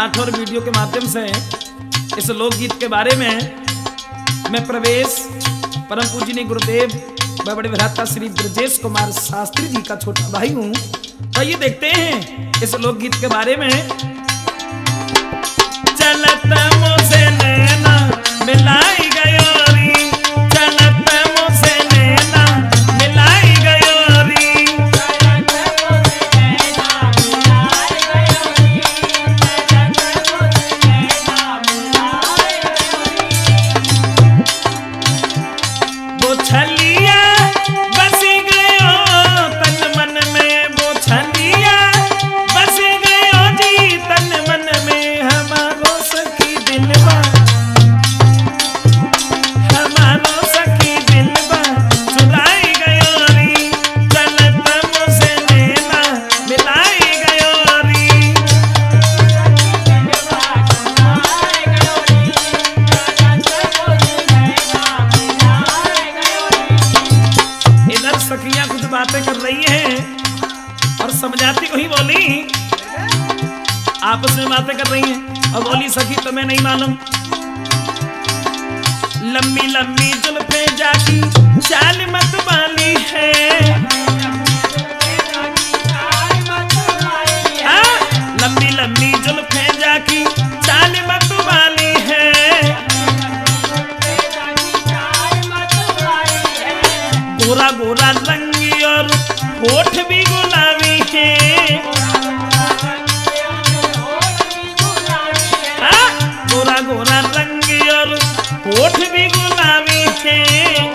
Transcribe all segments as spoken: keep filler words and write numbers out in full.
पाठ और वीडियो के माध्यम से इस लोकगीत के बारे में मैं प्रवेश परम पूजनीय गुरुदेव व बड़े भ्राता श्री ब्रजेश कुमार शास्त्री जी का छोटा भाई हूँ। तो ये देखते हैं इस लोकगीत के बारे में। चलत मुझसे नैना मिलाई गयोरी, चलत मुझसे नैना मिलाई गयोरी, वो छलिया बसी गयो तन मन में, वो छलिया बस गयो जी तन मन में, हमारो सखी दिलवा, हमारो सखी दिलवा चुराई गयो री, चलत मुझसे नैना मिलाई गयो री। इधर सखियां कुछ बातें कर रही हैं और समझाती वही बोली, आपस में बातें कर रही हैं और बोली सखी तुम्हें नहीं मालूम, लंबी लंबी जुल्फे जाकी चाल मत वाली है, हाँ, लंबी लंबी जुल्फे जाकी चाल मत वाली है, गोरा गोरा रंग और होठ भी गुलाबी है, हाँ, गोरा गोरा रंग और होठ भी गुलाबी है,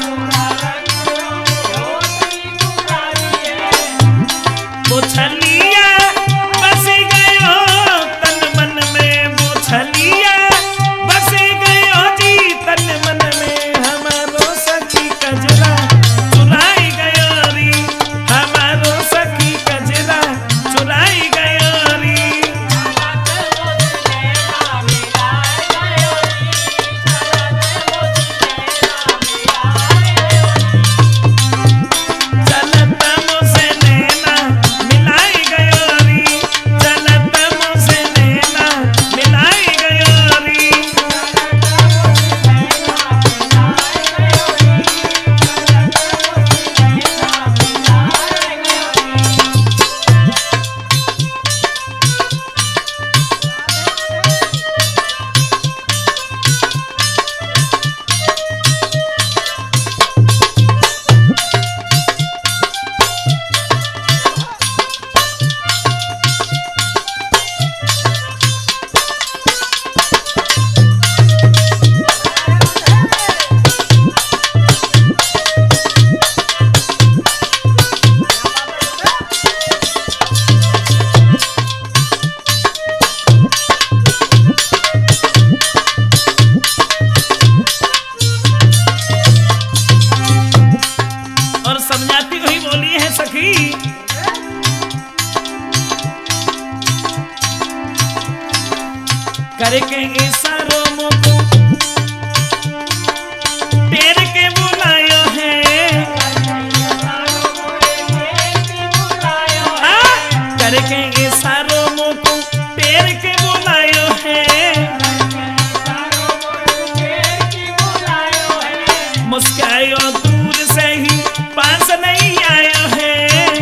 वो छलिया बस गयो तन मन में, वो छलिया बस गयो जी तन मन में, हमारो सखी कजरा चुराई गयो री, हमारो सखी कजरा चुराई गयो री। चलत मुझसे नैना मिलाई गयो री, चलत मुझसे नैना मिलाई गयो री। और समझाती वही बोली है सखी, करे के इशारों मुको तेरे के बुलायो है, हाँ, करे के इशारों मुको तेरे के बुलायो है, मुस्कायो दूर से ही पास नहीं आयो है,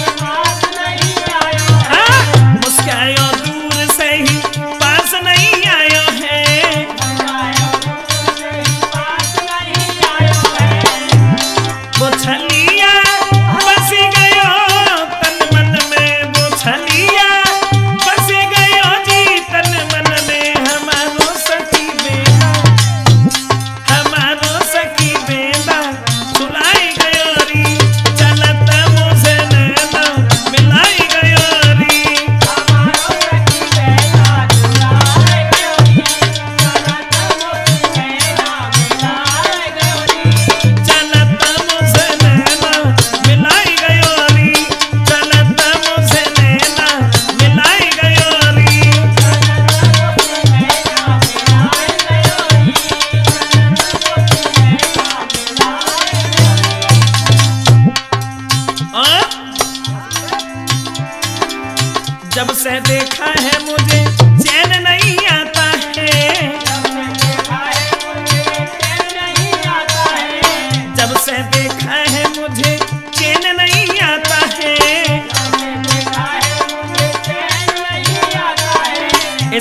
हाँ, मुस्कायो दूर से ही पास नहीं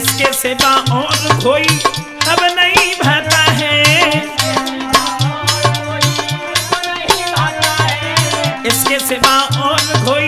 इसके सिवा और कोई अब नहीं भाता है, इसके सिवा और कोई